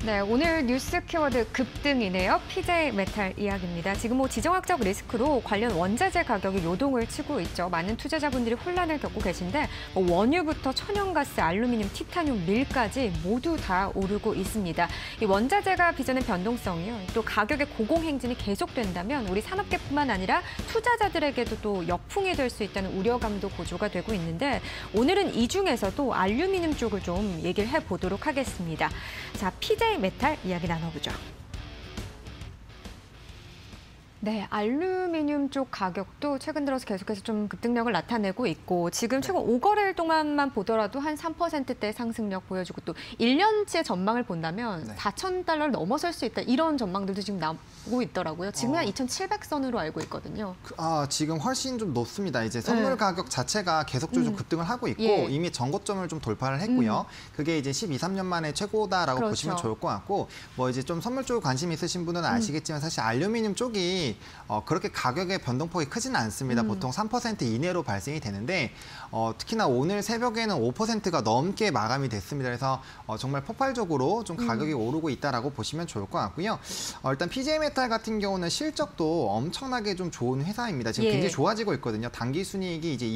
네, 오늘 뉴스 키워드 급등이네요. PJ 메탈 이야기입니다. 지금 지정학적 리스크로 관련 원자재 가격이 요동을 치고 있죠. 많은 투자자분들이 혼란을 겪고 계신데 원유부터 천연가스, 알루미늄, 티타늄, 밀까지 모두 다 오르고 있습니다. 이 원자재가 빚어낸 변동성이요. 또 가격의 고공행진이 계속된다면 우리 산업계뿐만 아니라 투자자들에게도 또 역풍이 될 수 있다는 우려감도 고조가 되고 있는데 오늘은 이 중에서도 알루미늄 쪽을 좀 얘기를 해보도록 하겠습니다. 자, PJ 메탈 이야기 나눠보죠. 네, 알루미늄 쪽 가격도 최근 들어서 계속해서 좀 급등력을 나타내고 있고 지금 최근 5거래일 동안만 보더라도 한 3%대 상승력 보여주고 또 1년치의 전망을 본다면 4,000달러를 넘어설 수 있다 이런 전망들도 지금 나오고 있더라고요. 지금 한 2,700선으로 알고 있거든요. 지금 훨씬 좀 높습니다. 이제 선물 가격 자체가 계속적으로 좀 급등을 하고 있고 이미 전고점을 좀 돌파를 했고요. 그게 이제 12, 13년 만에 최고다라고 보시면 좋을 것 같고 뭐 이제 좀 선물 쪽 관심 있으신 분은 아시겠지만 사실 알루미늄 쪽이 그렇게 가격의 변동폭이 크지는 않습니다. 보통 3% 이내로 발생이 되는데 특히나 오늘 새벽에는 5%가 넘게 마감이 됐습니다. 그래서 정말 폭발적으로 좀 가격이 오르고 있다라고 보시면 좋을 것 같고요. 일단 PJ메탈 같은 경우는 실적도 엄청나게 좀 좋은 회사입니다. 지금 굉장히 좋아지고 있거든요. 단기 순이익이 이제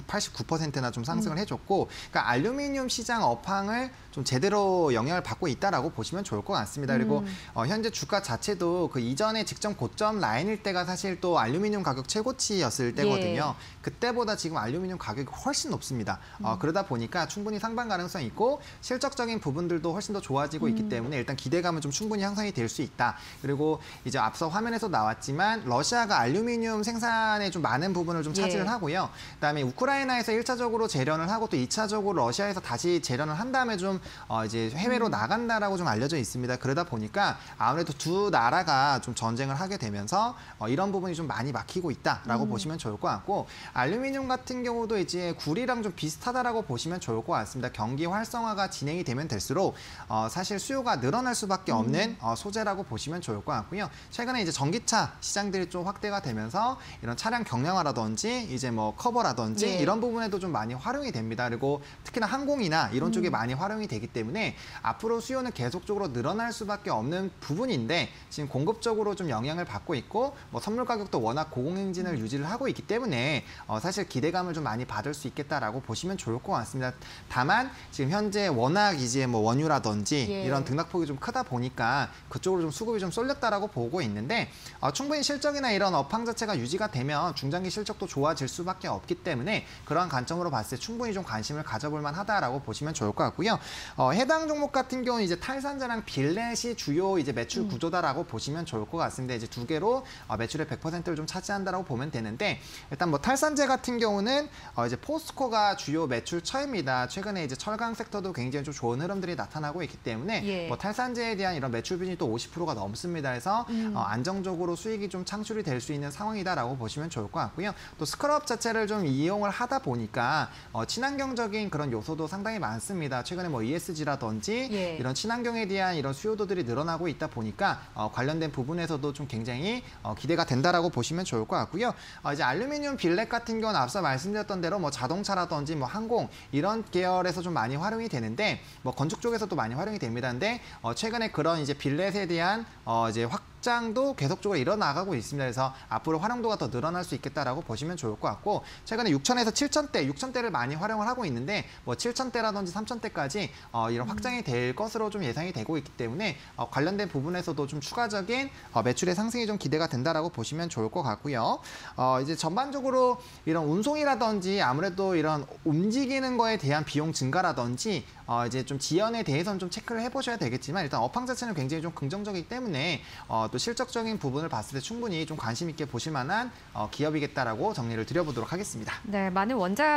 289%나 좀 상승을 해줬고, 그러니까 알루미늄 시장 업황을 좀 제대로 영향을 받고 있다라고 보시면 좋을 것 같습니다. 그리고 현재 주가 자체도 그 이전에 직전 고점 라인일 때가 사실 또 알루미늄 가격 최고치였을 때거든요. 그때보다 지금 알루미늄 가격이 훨씬 높습니다. 그러다 보니까 충분히 상방 가능성이 있고 실적적인 부분들도 훨씬 더 좋아지고 있기 때문에 일단 기대감은 좀 충분히 형성이 될 수 있다. 그리고 이제 앞서 화면에서 나왔지만 러시아가 알루미늄 생산에 좀 많은 부분을 좀 차지를 하고요. 그다음에 우크라이나에서 1차적으로 재련을 하고 또 2차적으로 러시아에서 다시 재련을 한 다음에 좀 이제 해외로 나간다라고 좀 알려져 있습니다. 그러다 보니까 아무래도 두 나라가 좀 전쟁을 하게 되면서 이런 부분이 좀 많이 막히고 있다라고 보시면 좋을 것 같고, 알루미늄 같은 경우도 이제 구리랑 좀 비슷하다라고 보시면 좋을 것 같습니다. 경기 활성화가 진행이 되면 될수록 사실 수요가 늘어날 수밖에 없는 소재라고 보시면 좋을 것 같고요. 최근에 이제 전기차 시장들이 좀 확대가 되면서 이런 차량 경량화라든지 이제 뭐 커버라든지 이런 부분에도 좀 많이 활용이 됩니다. 그리고 특히나 항공이나 이런 쪽에 많이 활용이 되기 때문에 앞으로 수요는 계속적으로 늘어날 수밖에 없는 부분인데 지금 공급적으로 좀 영향을 받고 있고 뭐 선물 가격도 워낙 고공행진을 유지를 하고 있기 때문에 사실 기대감을 좀 많이 받을 수 있겠다라고 보시면 좋을 것 같습니다. 다만 지금 현재 워낙 이제 뭐 원유라든지 이런 등락폭이 좀 크다 보니까 그쪽으로 좀 수급이 좀 쏠렸다라고 보고 있는데 충분히 실적이나 이런 업황 자체가 유지가 되면 중장기 실적도 좋아질 수밖에 없기 때문에 그러한 관점으로 봤을 때 충분히 좀 관심을 가져볼 만하다라고 보시면 좋을 것 같고요. 해당 종목 같은 경우는 이제 탈산재랑 빌렛이 주요 이제 매출 구조다라고 보시면 좋을 것 같습니다. 이제 두 개로 매출의 100%를 좀 차지한다라고 보면 되는데 일단 뭐 탈산재 같은 경우는 이제 포스코가 주요 매출처입니다. 최근에 이제 철강 섹터도 굉장히 좀 좋은 흐름들이 나타나고 있기 때문에 뭐 탈산재에 대한 이런 매출 비중이 또 50%가 넘습니다. 그래서 안정적으로 수익이 좀 창출이 될 수 있는 상황이다라고 보시면 좋을 것 같고요. 또 스크럽 자체를 좀 이용을 하다 보니까 친환경적인 그런 요소도 상당히 많습니다. 최근에 뭐 ESG라든지 이런 친환경에 대한 이런 수요도들이 늘어나고 있다 보니까 관련된 부분에서도 좀 굉장히 기대가 된다라고 보시면 좋을 것 같고요. 이제 알루미늄 빌렛 같은 경우는 앞서 말씀드렸던 대로 뭐 자동차라든지 뭐 항공 이런 계열에서 좀 많이 활용이 되는데 뭐 건축 쪽에서도 많이 활용이 됩니다. 근데 최근에 그런 이제 빌렛에 대한 이제 확장도 계속적으로 일어나가고 있습니다. 그래서 앞으로 활용도가 더 늘어날 수 있겠다라고 보시면 좋을 것 같고 최근에 6,000에서 7,000대, 6,000대를 많이 활용을 하고 있는데 뭐 7,000대라든지 3,000대까지 이런 확장이 될 것으로 좀 예상이 되고 있기 때문에 관련된 부분에서도 좀 추가적인 매출의 상승이 좀 기대가 된다라고 보시면 좋을 것 같고요. 이제 전반적으로 이런 운송이라든지 아무래도 이런 움직이는 거에 대한 비용 증가라든지 이제 좀 지연에 대해서는 좀 체크를 해보셔야 되겠지만 일단 업황 자체는 굉장히 좀 긍정적이기 때문에 또 실적적인 부분을 봤을 때 충분히 좀 관심 있게 보실 만한 기업이겠다라고 정리를 드려보도록 하겠습니다. 네, 많은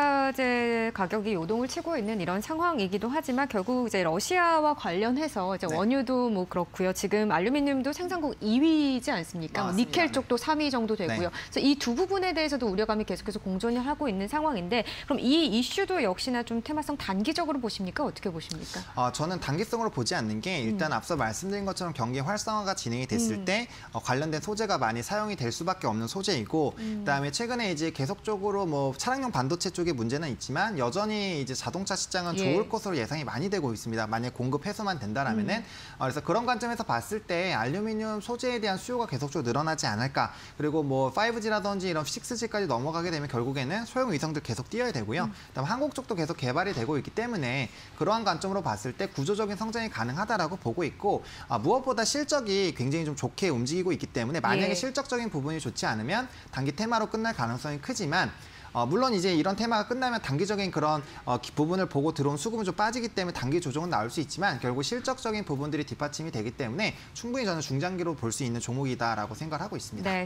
원자재 가격이 요동을 치고 있는 이런 상황이기도 하지만 결국 이제 러시아와 관련해서 이제 원유도 뭐 그렇고요. 지금 알루미늄도 생산국 2위지 않습니까? 뭐 니켈 쪽도 3위 정도 되고요. 그래서 이 두 부분에 대해서도 우려감이 계속해서 공존을 하고 있는 상황인데 그럼 이 이슈도 역시나 좀 테마성 단기적으로 보십니까? 어떻게 어떻게 보십니까? 저는 단기성으로 보지 않는 게 일단 앞서 말씀드린 것처럼 경기 활성화가 진행이 됐을 때 관련된 소재가 많이 사용이 될 수밖에 없는 소재이고 그다음에 최근에 이제 계속적으로 뭐 차량용 반도체 쪽에 문제는 있지만 여전히 이제 자동차 시장은 좋을 것으로 예상이 많이 되고 있습니다. 만약 공급 해소만 된다라면은 그래서 그런 관점에서 봤을 때 알루미늄 소재에 대한 수요가 계속적으로 늘어나지 않을까. 그리고 뭐 5G라든지 이런 6G까지 넘어가게 되면 결국에는 소형 위성들 계속 띄어야 되고요. 그다음 한국 쪽도 계속 개발이 되고 있기 때문에 그러한 관점으로 봤을 때 구조적인 성장이 가능하다라고 보고 있고 무엇보다 실적이 굉장히 좀 좋게 움직이고 있기 때문에 만약에 실적적인 부분이 좋지 않으면 단기 테마로 끝날 가능성이 크지만 물론 이제 이런 테마가 끝나면 단기적인 그런 부분을 보고 들어온 수급은 좀 빠지기 때문에 단기 조정은 나올 수 있지만 결국 실적적인 부분들이 뒷받침이 되기 때문에 충분히 저는 중장기로 볼 수 있는 종목이다라고 생각을 하고 있습니다. 네,